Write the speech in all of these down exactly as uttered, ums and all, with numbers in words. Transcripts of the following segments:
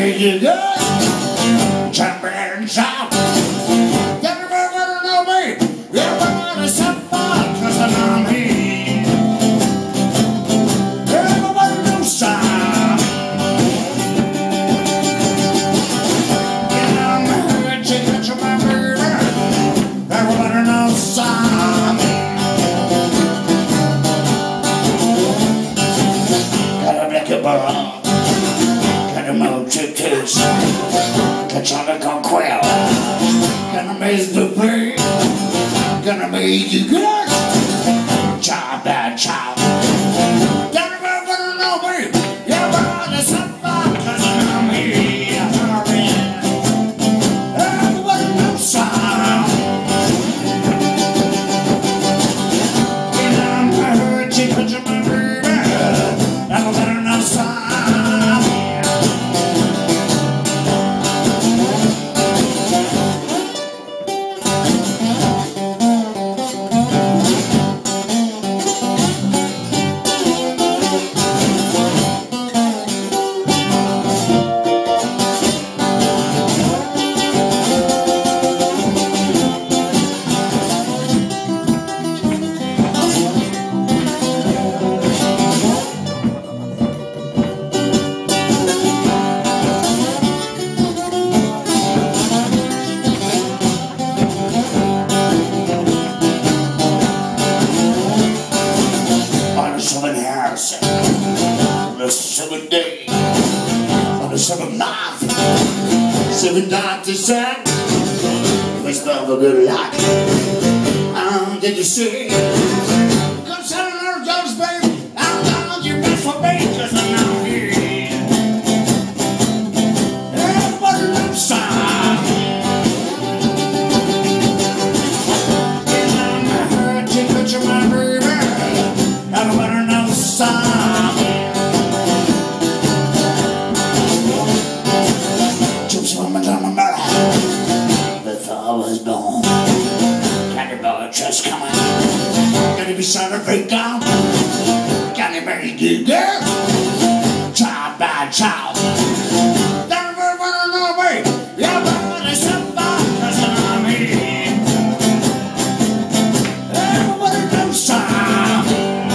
make you good. Jump and shout. Everybody wanna know me. Everybody step up, 'cause I know me. Everybody knows some. You know me, chicken, chicken, my baby. Everybody knows some. Gotta make it burn. Gotta move to twos. Gonna conquer. Gonna make the pain. Gonna make you good. Child, bad child. Everybody wanna know me. Everybody step up, 'cause I know me. Everybody knows some. You know my hurt, you put your my baby. Everybody knows some. On the seventh day, on the seventh month, seven times the sun, we spell the good luck. Um, did you see? Come set another jobs, baby. I'm down your best for me, 'cause I'm not here. Everybody loves some. And I'm a hurt, you put your mind, baby. Everybody knows some. Chips from my mama before I was born. Candy boy just coming. Gotta be son of a gun. Gotta make you girl. Child by child. Don't ever wanna know me. Everybody step up, 'cause I'm here. Everybody knows some.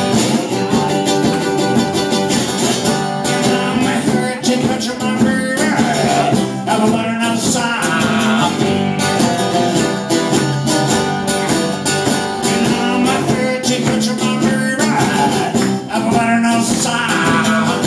Everybody knows some. And I'm a hurt, you put your mom right. Everybody knows some.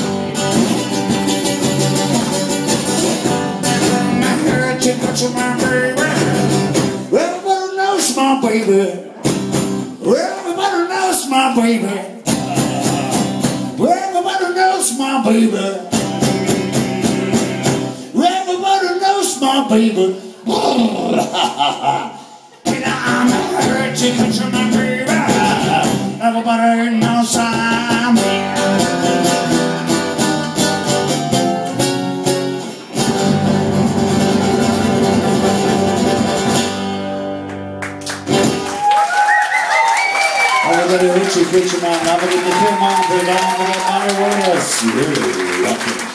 And I'm a hurt, you put your mom right. Everybody knows my baby. Everybody knows my baby. Everybody knows my baby. My baby. And I'm a hurt, you put your my baby. Everybody knows I'm here. Everybody hurt you, put your man. Never get the film on, put it on, put it on, put it on.